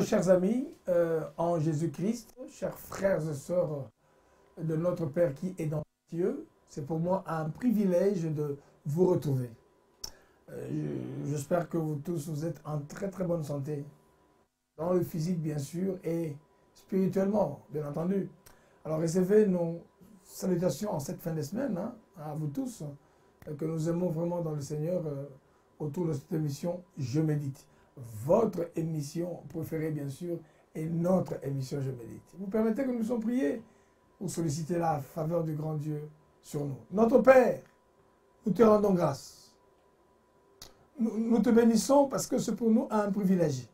chers amis en Jésus-Christ, chers frères et sœurs de notre Père qui est dans les cieux, c'est pour moi un privilège de vous retrouver. J'espère que vous tous vous êtes en très très bonne santé, dans le physique bien sûr et spirituellement bien entendu. Alors recevez nos salutations en cette fin de semaine à vous tous, que nous aimons vraiment dans le Seigneur autour de cette émission Je médite. Votre émission préférée bien sûr est notre émission Je médite. Vous permettez que nous soyons priés pour solliciter la faveur du grand Dieu sur nous. Notre Père, nous te rendons grâce. Nous te bénissons parce que c'est pour nous un privilège,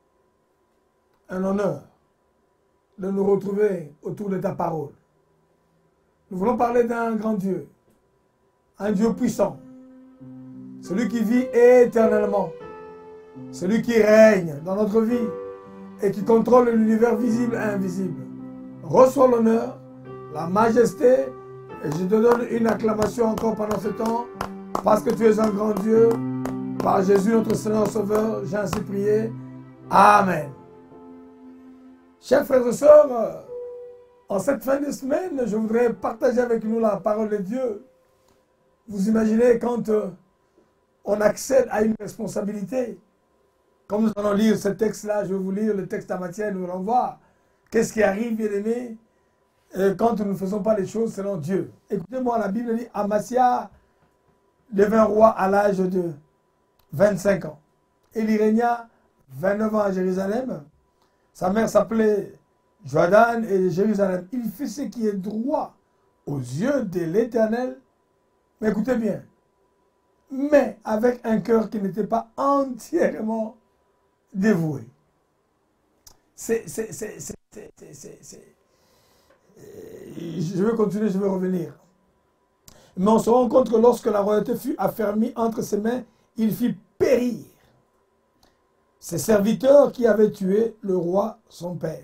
un honneur de nous retrouver autour de ta parole. Nous voulons parler d'un grand Dieu, un Dieu puissant, celui qui vit éternellement, celui qui règne dans notre vie et qui contrôle l'univers visible et invisible. Reçois l'honneur, la majesté, et je te donne une acclamation encore pendant ce temps, parce que tu es un grand Dieu. Par Jésus notre Seigneur Sauveur, j'ai ainsi prié. Amen. Chers frères et sœurs, en cette fin de semaine, je voudrais partager avec nous la parole de Dieu. Vous imaginez quand on accède à une responsabilité. Comme nous allons lire ce texte-là, je vais vous lire le texte à Matthieu, nous allons voir qu'est-ce qui arrive, bien aimé, quand nous ne faisons pas les choses selon Dieu. Écoutez-moi, la Bible dit, Amasia devint roi à l'âge de 25 ans. Il y régna 29 ans à Jérusalem. Sa mère s'appelait Joadan et Jérusalem. Il fit ce qui est droit aux yeux de l'Éternel. Mais écoutez bien, mais avec un cœur qui n'était pas entièrement dévoué. Je vais continuer, je vais revenir. Mais on se rend compte que lorsque la royauté fut affermie entre ses mains, il fit périr ses serviteurs qui avaient tué le roi son père.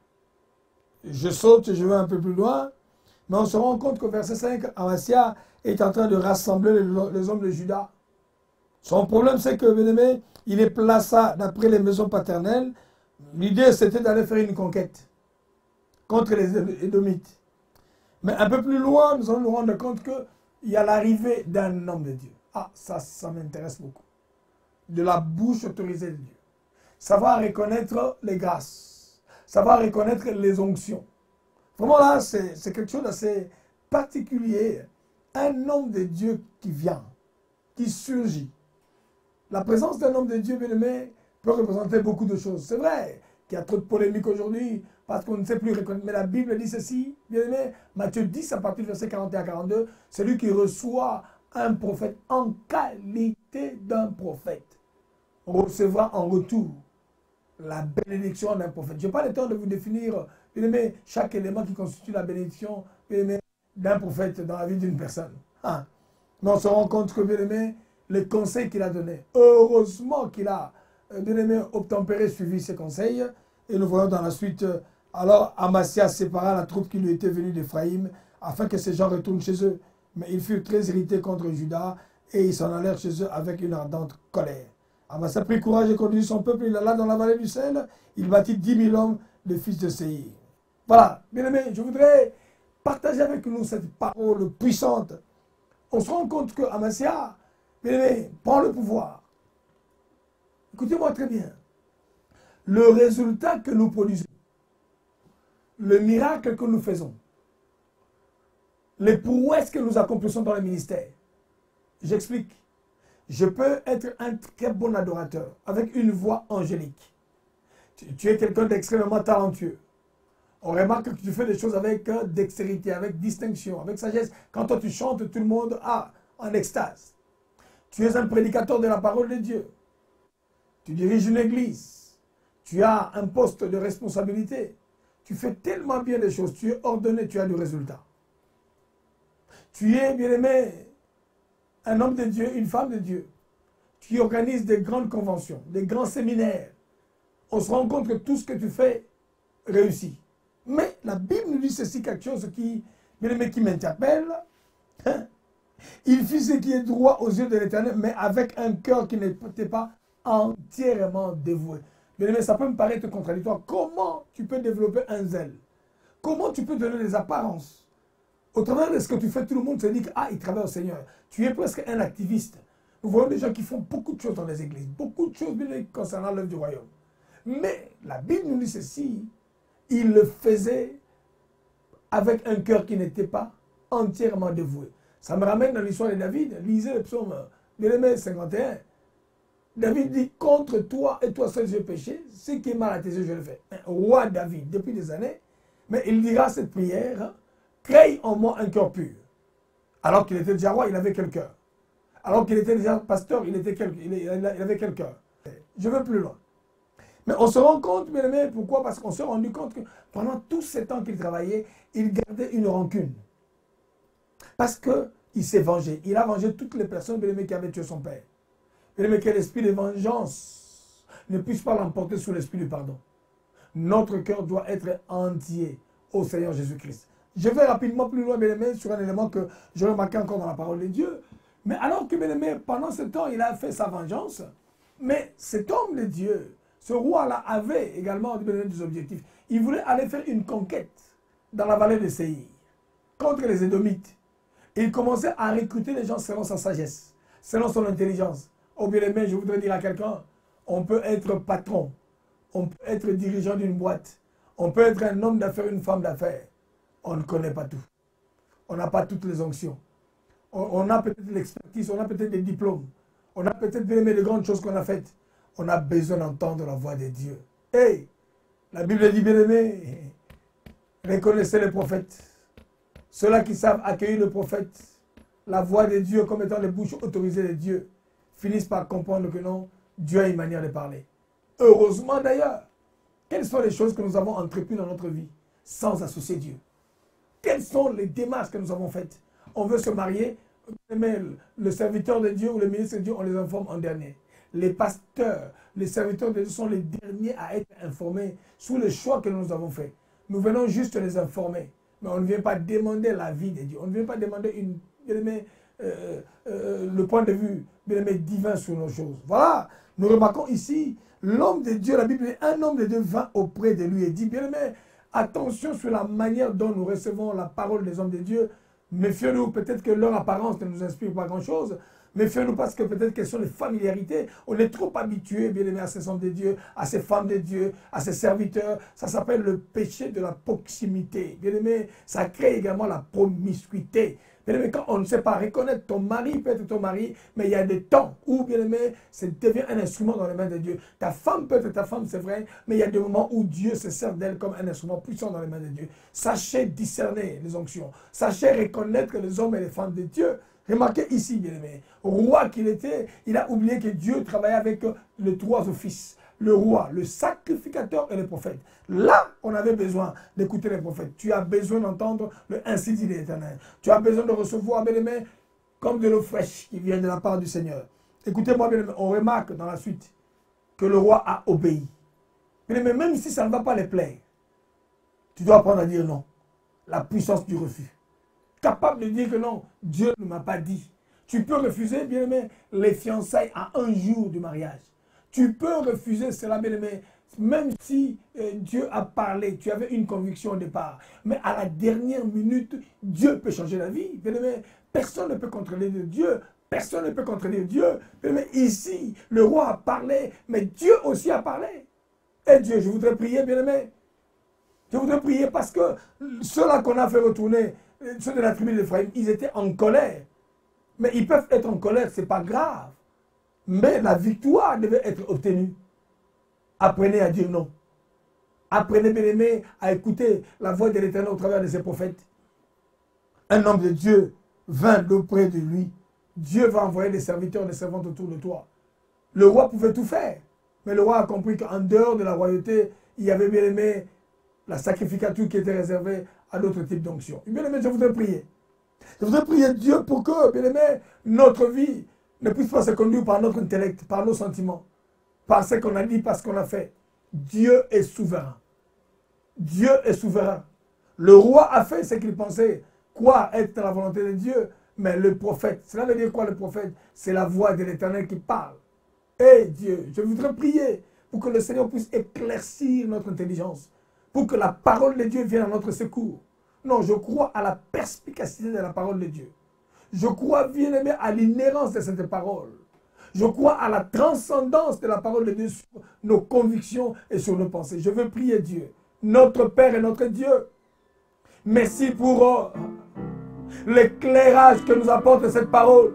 Je saute, je vais un peu plus loin, mais on se rend compte qu'au verset 5, Amasia est en train de rassembler les hommes de Juda. Son problème, c'est que, bien aimé, il les plaça d'après les maisons paternelles. L'idée, c'était d'aller faire une conquête contre les Édomites. Mais un peu plus loin, nous allons nous rendre compte qu'il y a l'arrivée d'un homme de Dieu. Ah, ça m'intéresse beaucoup. De la bouche autorisée de Dieu. Savoir reconnaître les grâces. Savoir reconnaître les onctions. Vraiment là, c'est quelque chose d'assez particulier. Un homme de Dieu qui vient, qui surgit. La présence d'un homme de Dieu, bien aimé, peut représenter beaucoup de choses. C'est vrai qu'il y a trop de polémiques aujourd'hui parce qu'on ne sait plus reconnaître. Mais la Bible dit ceci, bien aimé, Matthieu 10, à partir du verset 41 à 42, celui qui reçoit un prophète en qualité d'un prophète recevra en retour la bénédiction d'un prophète. Je n'ai pas le temps de vous définir, bien aimé, chaque élément qui constitue la bénédiction, bien aimé, d'un prophète dans la vie d'une personne. Mais on se rend compte que, bien aimé, les conseils qu'il a donnés, heureusement qu'il a, bien aimé, obtempéré, suivi ses conseils. Et nous voyons dans la suite, alors Amasia sépara la troupe qui lui était venue d'Éphraïm, afin que ces gens retournent chez eux. Mais ils furent très irrités contre Juda, et ils s'en allèrent chez eux avec une ardente colère. Amasia prit courage et conduisit son peuple, il alla dans la vallée du sel, il bâtit 10 000 hommes, de fils de Séir. Voilà, bien aimé, je voudrais partager avec nous cette parole puissante. On se rend compte que Amasia, bien aimé, prend le pouvoir. Écoutez-moi très bien. Le résultat que nous produisons, le miracle que nous faisons, les prouesses que nous accomplissons dans le ministère. J'explique. Je peux être un très bon adorateur avec une voix angélique. Tu es quelqu'un d'extrêmement talentueux. On remarque que tu fais des choses avec dextérité, avec distinction, avec sagesse. Quand toi tu chantes, tout le monde en extase. Tu es un prédicateur de la parole de Dieu. Tu diriges une église. Tu as un poste de responsabilité. Tu fais tellement bien les choses. Tu es ordonné, tu as du résultat. Tu es, bien aimé, un homme de Dieu, une femme de Dieu. Tu organises des grandes conventions, des grands séminaires. On se rend compte que tout ce que tu fais réussit. Mais la Bible nous dit ceci, quelque chose qui, bien aimé, qui m'interpelle. Il fit ce qui est droit aux yeux de l'Éternel, mais avec un cœur qui n'était pas entièrement dévoué. Bien aimé, ça peut me paraître contradictoire. Comment tu peux développer un zèle? Comment tu peux donner des apparences? Au travers de ce que tu fais, tout le monde se dit que ah, il travaille au Seigneur. Tu es presque un activiste. Nous voyons des gens qui font beaucoup de choses dans les églises, beaucoup de choses concernant l'œuvre du royaume. Mais la Bible nous dit ceci, il le faisait avec un cœur qui n'était pas entièrement dévoué. Ça me ramène dans l'histoire de David. Lisez le psaume 51. David dit, contre toi et toi seul j'ai péché, ce qui est mal à tes yeux je le fais. Roi David, depuis des années, mais il dira cette prière, crée en moi un cœur pur. Alors qu'il était déjà roi, il avait quel cœur? Alors qu'il était déjà pasteur, il avait quel cœur? Je vais plus loin. Mais on se rend compte, bien aimé, pourquoi? Parce qu'on s'est rendu compte que pendant tous ces temps qu'il travaillait, il gardait une rancune. Parce qu'il s'est vengé. Il a vengé toutes les personnes, bien aimé, qui avaient tué son père. Bien aimé, que l'esprit de vengeance ne puisse pas l'emporter sous l'esprit du pardon. Notre cœur doit être entier au Seigneur Jésus-Christ. Je vais rapidement plus loin, bien aimé, sur un élément que je remarquais encore dans la parole de Dieu. Mais alors que, bien aimé, pendant ce temps, il a fait sa vengeance, mais cet homme de Dieu, ce roi-là avait également des objectifs. Il voulait aller faire une conquête dans la vallée de Séhir contre les Édomites. Et il commençait à recruter les gens selon sa sagesse, selon son intelligence. Oh bien aimé, je voudrais dire à quelqu'un, on peut être patron, on peut être dirigeant d'une boîte, on peut être un homme d'affaires, une femme d'affaires. On ne connaît pas tout. On n'a pas toutes les onctions. On a peut-être l'expertise, on a peut-être des diplômes, on a peut-être bien aimé de grandes choses qu'on a faites. On a besoin d'entendre la voix de Dieu. Hey, la Bible dit, bien aimé, reconnaissez les prophètes. Ceux-là qui savent accueillir le prophète, la voix de Dieu comme étant les bouches autorisées de Dieu, finissent par comprendre que non, Dieu a une manière de parler. Heureusement d'ailleurs, quelles sont les choses que nous avons entreprises dans notre vie sans associer Dieu? Quelles sont les démarches que nous avons faites? On veut se marier, mais le serviteur de Dieu ou le ministre de Dieu, on les informe en dernier. Les pasteurs, les serviteurs de Dieu sont les derniers à être informés sur les choix que nous avons faits. Nous venons juste les informer, mais on ne vient pas demander la vie de Dieu. On ne vient pas demander le point de vue divin sur nos choses. Voilà, nous remarquons ici, l'homme de Dieu, la Bible dit, un homme de Dieu vint auprès de lui et dit, bien aimé, attention sur la manière dont nous recevons la parole des hommes de Dieu. Méfions-nous, peut-être que leur apparence ne nous inspire pas grand-chose. Méfions-nous parce que peut-être qu'elles sont les familiarités. On est trop habitué, bien aimé, à ces hommes de Dieu, à ces femmes de Dieu, à ces serviteurs. Ça s'appelle le péché de la proximité. Bien aimé, ça crée également la promiscuité. Bien aimé, quand on ne sait pas reconnaître ton mari, peut être ton mari, mais il y a des temps où, bien aimé, ça devient un instrument dans les mains de Dieu. Ta femme peut être ta femme, c'est vrai, mais il y a des moments où Dieu se sert d'elle comme un instrument puissant dans les mains de Dieu. Sachez discerner les onctions. Sachez reconnaître les hommes et les femmes de Dieu. Remarquez ici, bien aimé, roi qu'il était, il a oublié que Dieu travaillait avec les trois offices. Le roi, le sacrificateur et le prophète. Là, on avait besoin d'écouter les prophètes. Tu as besoin d'entendre le ainsi dit l'Éternel. Tu as besoin de recevoir, bien aimé, comme de l'eau fraîche qui vient de la part du Seigneur. Écoutez-moi, bien aimé, on remarque dans la suite que le roi a obéi. Bien aimé, même si ça ne va pas les plaire, tu dois apprendre à dire non. La puissance du refus. Capable de dire que non, Dieu ne m'a pas dit. Tu peux refuser, bien aimé, les fiançailles à un jour du mariage. Tu peux refuser cela, bien aimé, même si Dieu a parlé, tu avais une conviction au départ. Mais à la dernière minute, Dieu peut changer la vie. Bien aimé, personne ne peut contredire Dieu. Personne ne peut contredire Dieu. Bien aimé, ici, le roi a parlé, mais Dieu aussi a parlé. Et Dieu, je voudrais prier, bien aimé. Je voudrais prier parce que ceux-là qu'on a fait retourner, ceux de la tribu d'Éphraïm, ils étaient en colère. Mais ils peuvent être en colère, ce n'est pas grave. Mais la victoire devait être obtenue. Apprenez à dire non. Apprenez, bien aimé, à écouter la voix de l'Éternel au travers de ses prophètes. Un homme de Dieu vint auprès de lui. Dieu va envoyer des serviteurs, des servantes autour de toi. Le roi pouvait tout faire. Mais le roi a compris qu'en dehors de la royauté, il y avait, bien aimé, la sacrificature qui était réservée à d'autres types d'onctions. Bien aimé, je voudrais prier. Je voudrais prier Dieu pour que, bien aimé, notre vie ne puisse pas se conduire par notre intellect, par nos sentiments, par ce qu'on a dit, par ce qu'on a fait. Dieu est souverain. Dieu est souverain. Le roi a fait ce qu'il pensait, quoi être dans la volonté de Dieu, mais le prophète, cela veut dire quoi le prophète? C'est la voix de l'Éternel qui parle. Et Dieu, je voudrais prier pour que le Seigneur puisse éclaircir notre intelligence, pour que la parole de Dieu vienne à notre secours. Non, je crois à la perspicacité de la parole de Dieu. Je crois, bien-aimé, à l'inhérence de cette parole. Je crois à la transcendance de la parole de Dieu sur nos convictions et sur nos pensées. Je veux prier Dieu, notre Père et notre Dieu. Merci pour l'éclairage que nous apporte cette parole.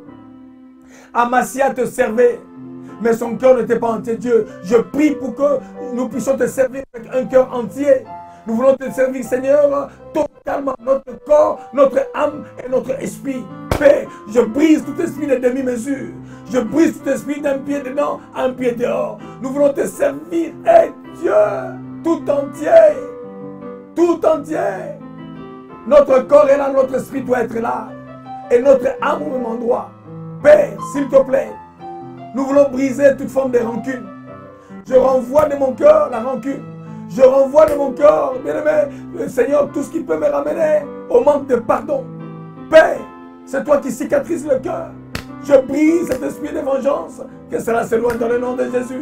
Amasia te servait, mais son cœur n'était pas entier. Dieu, je prie pour que nous puissions te servir avec un cœur entier. Nous voulons te servir, Seigneur, totalement, notre corps, notre âme et notre esprit. Père, je brise tout esprit de demi-mesure. Je brise tout esprit d'un pied dedans, un pied dehors. Nous voulons te servir, Dieu, tout entier. Tout entier. Notre corps est là, notre esprit doit être là. Et notre âme au même endroit. Père, s'il te plaît, nous voulons briser toute forme de rancune. Je renvoie de mon cœur la rancune. Je renvoie de mon cœur, bien-aimé, Seigneur, tout ce qui peut me ramener au manque de pardon. Père, c'est toi qui cicatrises le cœur. Je brise cet esprit de vengeance, que cela s'éloigne dans le nom de Jésus.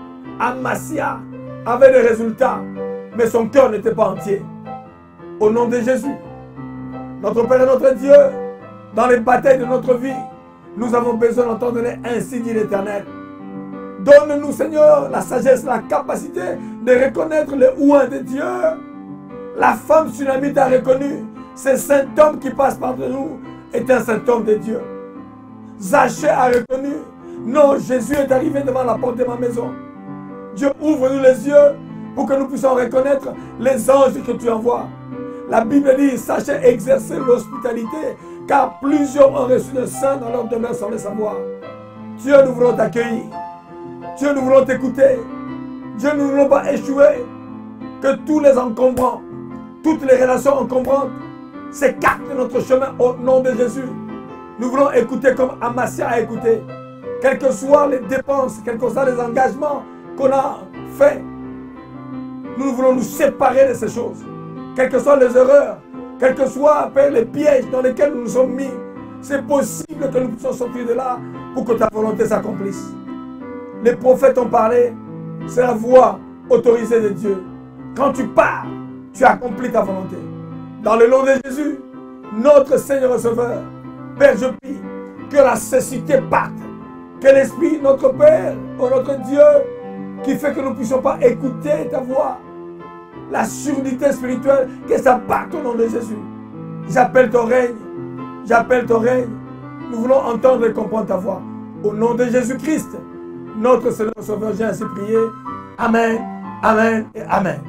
Amasia avait des résultats, mais son cœur n'était pas entier. Au nom de Jésus, notre Père et notre Dieu, dans les batailles de notre vie, nous avons besoin d'entendre ainsi dit l'Éternel. Donne-nous, Seigneur, la sagesse, la capacité de reconnaître le ouin de Dieu. La femme sunamite a reconnu ce saint homme qui passe par nous est un saint homme de Dieu. Zachée a reconnu, non, Jésus est arrivé devant la porte de ma maison. Dieu, ouvre-nous les yeux pour que nous puissions reconnaître les anges que tu envoies. La Bible dit, sachez exercer l'hospitalité, car plusieurs ont reçu le sein dans leur demeure sans le savoir. Dieu, nous voulons t'accueillir. Dieu, nous voulons t'écouter. Dieu, nous ne voulons pas échouer. Que tous les encombrants, toutes les relations encombrantes s'écartent de notre chemin au nom de Jésus. Nous voulons écouter comme Amasia a écouté. Quelles que soient les dépenses, quels que soient les engagements qu'on a faits, nous voulons nous séparer de ces choses. Quelles que soient les erreurs, quels que soient les pièges dans lesquels nous nous sommes mis, c'est possible que nous puissions sortir de là pour que ta volonté s'accomplisse. Les prophètes ont parlé, c'est la voix autorisée de Dieu. Quand tu parles, tu accomplis ta volonté. Dans le nom de Jésus, notre Seigneur et Sauveur, Père, je prie que la cécité parte, que l'Esprit, notre Père, oh notre Dieu, qui fait que nous ne puissions pas écouter ta voix, la surdité spirituelle, que ça parte au nom de Jésus. J'appelle ton règne, j'appelle ton règne. Nous voulons entendre et comprendre ta voix. Au nom de Jésus-Christ, notre Seigneur et Sauveur, j'ai ainsi prié. Amen, amen et amen.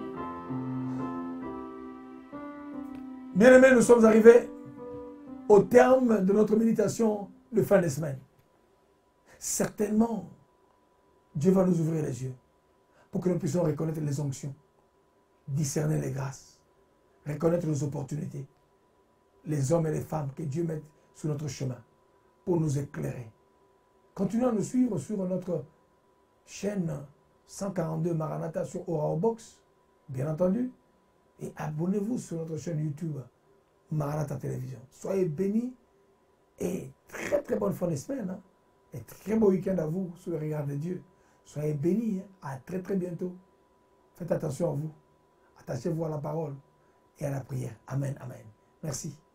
Bien-aimés, nous sommes arrivés au terme de notre méditation de fin de semaine. Certainement, Dieu va nous ouvrir les yeux pour que nous puissions reconnaître les onctions, discerner les grâces, reconnaître les opportunités, les hommes et les femmes que Dieu met sur notre chemin pour nous éclairer. Continuez à nous suivre sur notre chaîne 142 Maranatha sur Oraobox, bien entendu, et abonnez-vous sur notre chaîne YouTube Maranatha Télévision. Soyez bénis et très très bonne fin de semaine. Hein? Et très beau week-end à vous sous le regard de Dieu. Soyez bénis. Hein? À très très bientôt. Faites attention à vous. Attachez-vous à la parole et à la prière. Amen, amen. Merci.